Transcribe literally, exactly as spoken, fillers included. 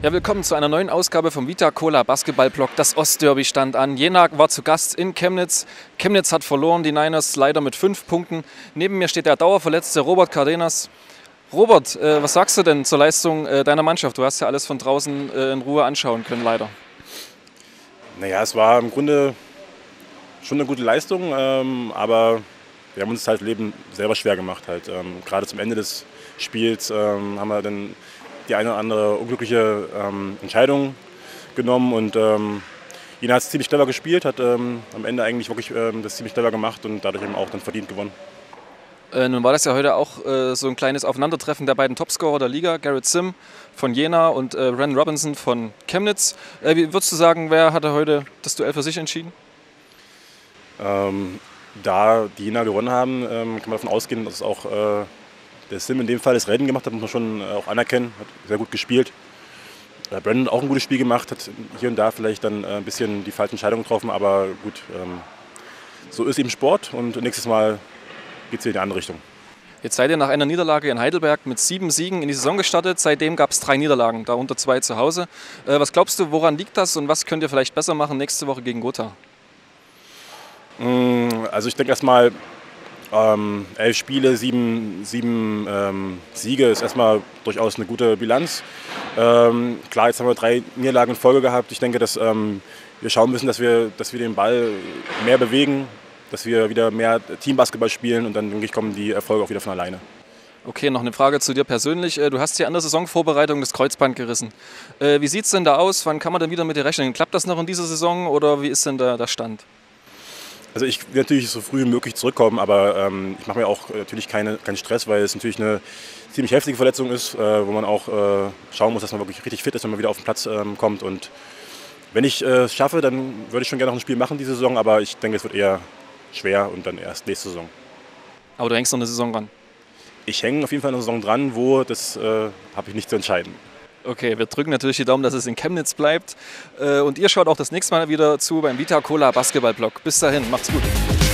Ja, willkommen zu einer neuen Ausgabe vom Vita Cola Basketball-Blog. Das Ostderby stand an. Jena war zu Gast in Chemnitz. Chemnitz hat verloren, die Niners leider mit fünf Punkten. Neben mir steht der dauerverletzte Robert Cardenas. Robert, äh, was sagst du denn zur Leistung äh, deiner Mannschaft? Du hast ja alles von draußen äh, in Ruhe anschauen können, leider. Naja, es war im Grunde schon eine gute Leistung, ähm, aber wir haben uns halt Leben selber schwer gemacht. Halt. Ähm, gerade zum Ende des Spiels ähm, haben wir dann die eine oder andere unglückliche ähm, Entscheidung genommen und ähm, Jena hat es ziemlich clever gespielt, hat ähm, am Ende eigentlich wirklich ähm, das ziemlich clever gemacht und dadurch eben auch dann verdient gewonnen. Äh, nun war das ja heute auch äh, so ein kleines Aufeinandertreffen der beiden Topscorer der Liga, Garrett Sim von Jena und äh, Ren Robinson von Chemnitz. Äh, wie würdest du sagen, wer hatte heute das Duell für sich entschieden? Ähm, da die Jena gewonnen haben, ähm, kann man davon ausgehen, dass es auch äh, der Sim in dem Fall das Rennen gemacht hat, muss man schon auch anerkennen, hat sehr gut gespielt. Äh, Brandon hat auch ein gutes Spiel gemacht, hat hier und da vielleicht dann ein bisschen die falschen Entscheidungen getroffen, aber gut, ähm, so ist eben Sport und nächstes Mal geht es in die andere Richtung. Jetzt seid ihr nach einer Niederlage in Heidelberg mit sieben Siegen in die Saison gestartet. Seitdem gab es drei Niederlagen, darunter zwei zu Hause. Äh, was glaubst du, woran liegt das und was könnt ihr vielleicht besser machen nächste Woche gegen Gotha? Also ich denke erstmal, ähm, elf Spiele, sieben, sieben ähm, Siege ist erstmal durchaus eine gute Bilanz. Ähm, klar, jetzt haben wir drei Niederlagen in Folge gehabt. Ich denke, dass ähm, wir schauen müssen, dass wir, dass wir den Ball mehr bewegen, dass wir wieder mehr Teambasketball spielen und dann denke ich, kommen die Erfolge auch wieder von alleine. Okay, noch eine Frage zu dir persönlich. Du hast hier an der Saisonvorbereitung das Kreuzband gerissen. Wie sieht es denn da aus? Wann kann man denn wieder mit dir rechnen? Klappt das noch in dieser Saison oder wie ist denn der, der Stand? Also ich will natürlich so früh wie möglich zurückkommen, aber ähm, ich mache mir auch natürlich keine, keinen Stress, weil es natürlich eine ziemlich heftige Verletzung ist, äh, wo man auch äh, schauen muss, dass man wirklich richtig fit ist, wenn man wieder auf den Platz ähm, kommt. Und wenn ich es äh, schaffe, dann würde ich schon gerne noch ein Spiel machen diese Saison, aber ich denke, es wird eher schwer und dann erst nächste Saison. Aber du hängst noch eine Saison ran? Ich hänge auf jeden Fall eine Saison dran, wo, das äh, habe ich nicht zu entscheiden. Okay, wir drücken natürlich die Daumen, dass es in Chemnitz bleibt. Und ihr schaut auch das nächste Mal wieder zu beim Vita Cola Basketball Blog. Bis dahin, macht's gut.